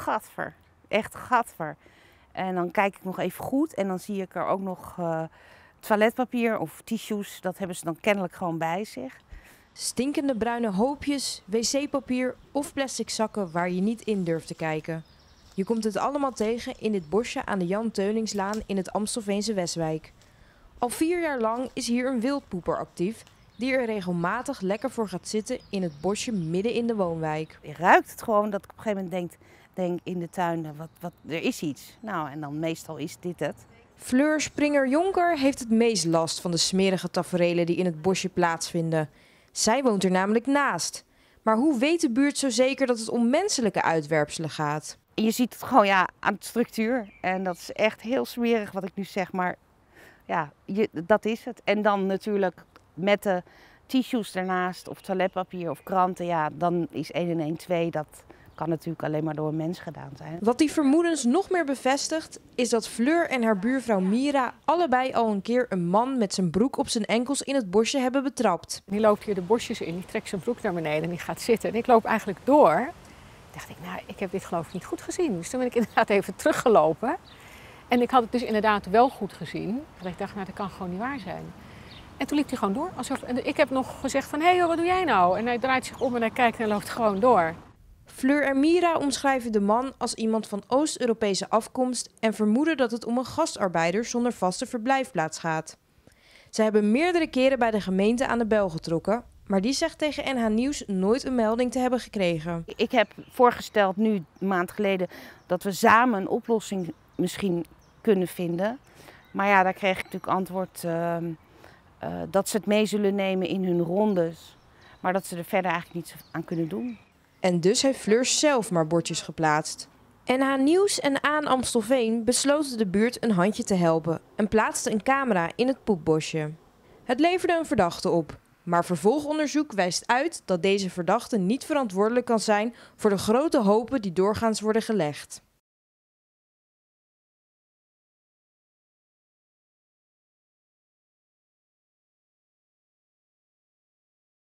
gadver. Echt gadver. En dan kijk ik nog even goed en dan zie ik er ook nog toiletpapier of tissues. Dat hebben ze dan kennelijk gewoon bij zich. Stinkende bruine hoopjes, wc-papier of plastic zakken waar je niet in durft te kijken. Je komt het allemaal tegen in dit bosje aan de Jan Teuningslaan in het Amstelveense Westwijk. Al 4 jaar lang is hier een wildpoeper actief die er regelmatig lekker voor gaat zitten in het bosje midden in de woonwijk. Je ruikt het gewoon dat ik op een gegeven moment denk in de tuin, er is iets. Nou, en dan meestal is dit het. Fleur Springer-Jonker heeft het meest last van de smerige taferelen die in het bosje plaatsvinden. Zij woont er namelijk naast. Maar hoe weet de buurt zo zeker dat het om menselijke uitwerpselen gaat? Je ziet het gewoon aan de structuur. En dat is echt heel smerig wat ik nu zeg, maar ja, dat is het. En dan natuurlijk met de tissues ernaast of toiletpapier of kranten, ja, dan is 1 en 1 2. Dat kan natuurlijk alleen maar door een mens gedaan zijn. Wat die vermoedens nog meer bevestigt, is dat Fleur en haar buurvrouw Mira allebei al een keer een man met zijn broek op zijn enkels in het bosje hebben betrapt. Die loopt hier de bosjes in, die trekt zijn broek naar beneden en die gaat zitten. En ik loop eigenlijk door. Toen dacht ik, nou, ik heb dit geloof ik niet goed gezien. Dus toen ben ik inderdaad even teruggelopen. En ik had het dus inderdaad wel goed gezien. En ik dacht, nou, dat kan gewoon niet waar zijn. En toen liep hij gewoon door. En ik heb nog gezegd van, hé, wat doe jij nou? En hij draait zich om en hij kijkt en loopt gewoon door. Fleur en Mira omschrijven de man als iemand van Oost-Europese afkomst en vermoeden dat het om een gastarbeider zonder vaste verblijfplaats gaat. Ze hebben meerdere keren bij de gemeente aan de bel getrokken, maar die zegt tegen NH Nieuws nooit een melding te hebben gekregen. Ik heb voorgesteld nu, een maand geleden, dat we samen een oplossing misschien kunnen vinden. Maar ja, daar kreeg ik natuurlijk antwoord dat ze het mee zullen nemen in hun rondes. Maar dat ze er verder eigenlijk niets aan kunnen doen. En dus heeft Fleur zelf maar bordjes geplaatst. NH Nieuws en Aan Amstelveen besloten de buurt een handje te helpen en plaatsten een camera in het poepbosje. Het leverde een verdachte op, maar vervolgonderzoek wijst uit dat deze verdachte niet verantwoordelijk kan zijn voor de grote hopen die doorgaans worden gelegd.